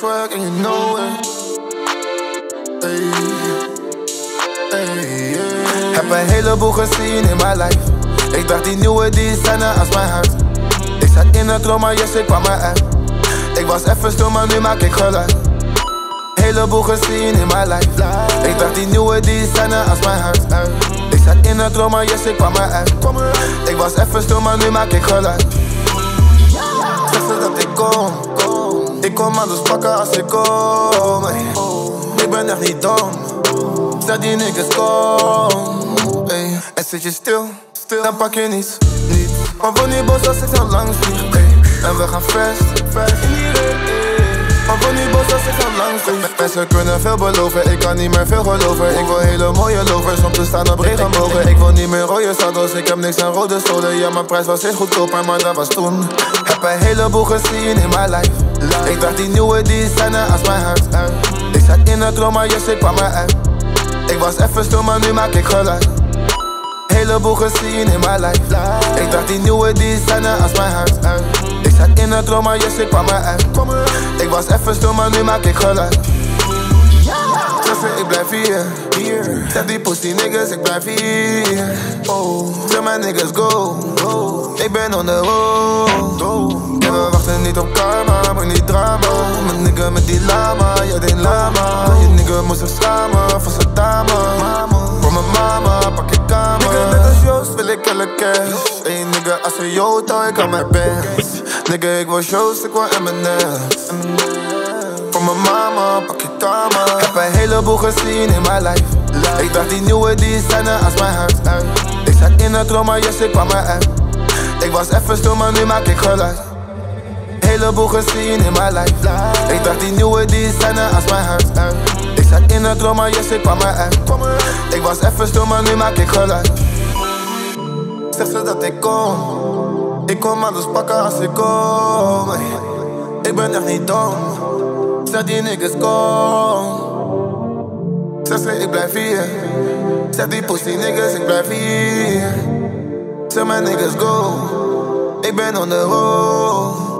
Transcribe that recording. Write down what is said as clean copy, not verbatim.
swag and you know it. Hey, hey, yeah. Heb een heleboel gezien in mijn life. Ik dacht die nieuwe designer als mijn huis. Ik zat in een droom, maar yes, ik kwam eruit. Ik was even stil, maar nu maak ik geluid. Heleboel gezien in mijn life. Ik dacht die nieuwe designer als mijn huis. Ik zat in een droom, maar yes, ik kwam eruit. Ik was even stil, maar nu maak ik geluid. Zeg ze dat ik kom. Ik kom alles pakken als ik kom. Ik ben echt niet dom. Zeg die niggas kom. En zit je stil, dan pak je niets. Maar van die bos als ik zo lang vlieg. En we gaan fast in die regen. Maar van die bos als ik zo lang vlieg. Mensen kunnen veel beloven, ik kan niet meer veel geloven. Ik wil hele mooie lovers om te staan op regenbogen. Ik wil niet meer rode saddels, ik heb niks aan rode stolen. Ja, mijn prijs was echt goedkoper, maar dat was toen. Heb een heleboel gezien in mijn life. Ik dacht die nieuwe designer als mijn huis. Ik zat in een droom, maar yes, ik kwam eruit. Ik was even stil, maar nu maak ik geluid. Heleboel gezien in mijn life. Ik dacht die nieuwe designer als mijn huis. Ik zat in een droom, maar yes, ik kwam eruit. Ik was even stil, maar nu maak ik geluid. Zeg ze, ik blijf hier. Zeg die pussy niggas, ik blijf hier. Zeg mijn niggas go. Ik ben on the road. En we wachten niet op karma, maar niet drama. Mijn nigga met die lama, ja die lama. Je nigga moest zich schamen voor zijn dame. Voor mijn mama, pak je kamer. Nigga net als Joost wil ik elle cash. Hey nigga als een Jota, ik aan mijn best. Nigga ik wil shows, ik wil M&M's. Voor mijn mama, pak je kamer. Heb een heleboel gezien in mijn life. Ik dacht die nieuwe designer als mijn huis. Ik zat in een droom, maar yes, ik kwam eruit. Ik was even stil, maar nu maak ik geluid. Heleboel gezien in mijn life. Ik dacht die nieuwe designer als mijn huis. Ik zat in een droom, maar yes, ik kwam eruit. Ik was even stil, maar nu maak ik geluid. Zeg ze dat ik kom. Ik kom alles pakken als ik kom. Ik ben echt niet dom. Zeg die niggas kom. Zeg ze ik blijf hier. Zeg die pussy niggas ik blijf hier. Zeg mijn niggas go. Ik ben on the road.